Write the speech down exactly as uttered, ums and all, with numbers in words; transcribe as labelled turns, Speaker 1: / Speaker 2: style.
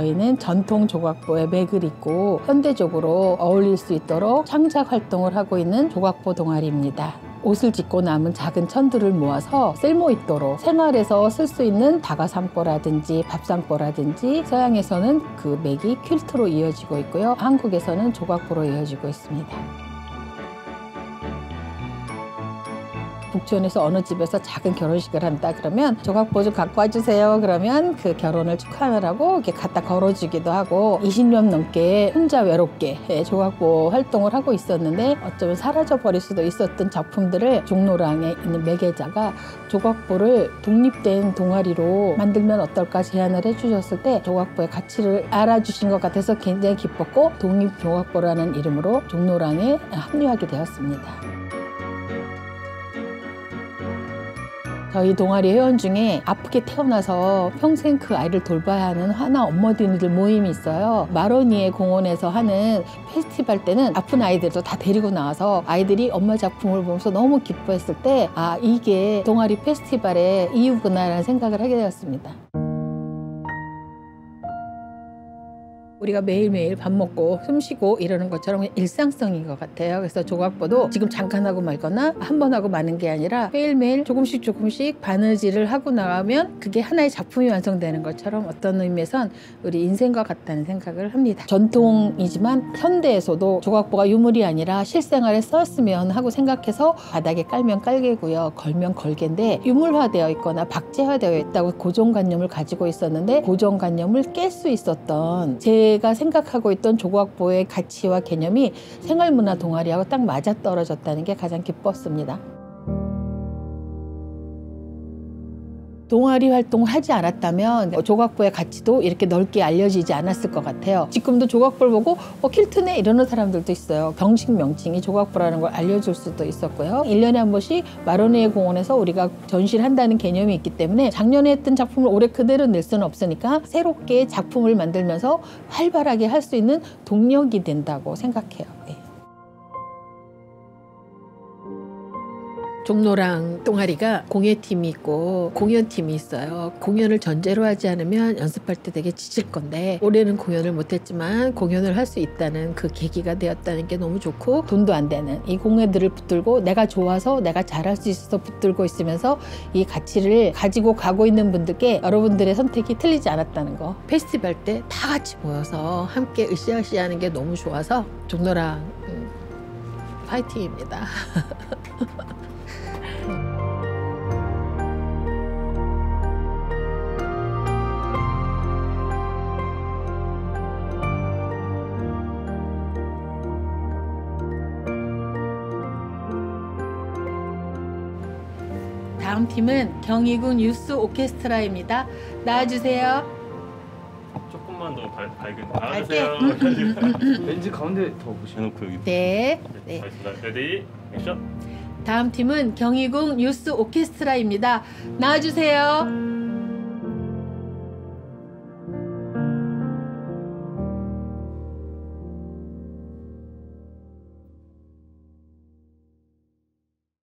Speaker 1: 저희는 전통 조각보의 맥을 잇고 현대적으로 어울릴 수 있도록 창작 활동을 하고 있는 조각보 동아리입니다. 옷을 짓고 남은 작은 천들을 모아서 쓸모 있도록 생활에서 쓸 수 있는 다가상보라든지 밥상보라든지, 서양에서는 그 맥이 퀼트로 이어지고 있고요. 한국에서는 조각보로 이어지고 있습니다. 북촌에서 어느 집에서 작은 결혼식을 한다 그러면 조각보 좀 갖고 와주세요. 그러면 그 결혼을 축하하느라고 이렇게 갖다 걸어주기도 하고, 이십 년 넘게 혼자 외롭게 조각보 활동을 하고 있었는데 어쩌면 사라져 버릴 수도 있었던 작품들을 종로랑에 있는 매개자가 조각보를 독립된 동아리로 만들면 어떨까 제안을 해주셨을 때 조각보의 가치를 알아주신 것 같아서 굉장히 기뻤고, 독립조각보라는 이름으로 종로랑에 합류하게 되었습니다. 저희 동아리 회원 중에 아프게 태어나서 평생 그 아이를 돌봐야 하는 하나 엄마들이 모임이 있어요. 마로니에 공원에서 하는 페스티벌 때는 아픈 아이들도 다 데리고 나와서 아이들이 엄마 작품을 보면서 너무 기뻐했을 때, 아, 이게 동아리 페스티벌의 이유구나라는 생각을 하게 되었습니다. 우리가 매일매일 밥 먹고 숨 쉬고 이러는 것처럼 일상성인 것 같아요. 그래서 조각보도 지금 잠깐 하고 말거나 한 번 하고 마는 게 아니라 매일매일 조금씩 조금씩 바느질을 하고 나가면 그게 하나의 작품이 완성되는 것처럼 어떤 의미에선 우리 인생과 같다는 생각을 합니다. 전통이지만 현대에서도 조각보가 유물이 아니라 실생활에 썼으면 하고 생각해서 바닥에 깔면 깔개고요, 걸면 걸개인데, 유물화되어 있거나 박제화되어 있다고 고정관념을 가지고 있었는데, 고정관념을 깰 수 있었던 제 제가 생각하고 있던 조각보의 가치와 개념이 생활문화 동아리하고 딱 맞아떨어졌다는 게 가장 기뻤습니다. 동아리 활동을 하지 않았다면 조각보의 가치도 이렇게 넓게 알려지지 않았을 것 같아요. 지금도 조각보를 보고 어, 퀼트네 이러는 사람들도 있어요. 정식 명칭이 조각보라는 걸 알려줄 수도 있었고요. 일 년에 한 번씩 마로니에 공원에서 우리가 전시를 한다는 개념이 있기 때문에 작년에 했던 작품을 올해 그대로 낼 수는 없으니까 새롭게 작품을 만들면서 활발하게 할 수 있는 동력이 된다고 생각해요. 네. 종로랑 동아리가 공예팀이 있고 공연팀이 있어요. 공연을 전제로 하지 않으면 연습할 때 되게 지칠 건데, 올해는 공연을 못했지만 공연을 할 수 있다는 그 계기가 되었다는 게 너무 좋고, 돈도 안 되는 이 공예들을 붙들고 내가 좋아서 내가 잘할 수 있어서 붙들고 있으면서 이 가치를 가지고 가고 있는 분들께 여러분들의 선택이 틀리지 않았다는 거, 페스티벌 때 다 같이 모여서 함께 으쌰으쌰 하는 게 너무 좋아서 종로랑 음, 파이팅입니다. 다음 팀은 경희군 유스 오케스트라입니다. 나와주세요.
Speaker 2: 조금만 더 밝, 밝은
Speaker 1: 밝게?
Speaker 2: 나와주세요.
Speaker 3: 렌즈 가운데 더 보시면.
Speaker 2: 해놓고 여기.
Speaker 1: 네. 네.
Speaker 2: 알겠습니다. 레디 액션.
Speaker 1: 다음 팀은 경희군 유스 오케스트라입니다. 나와주세요.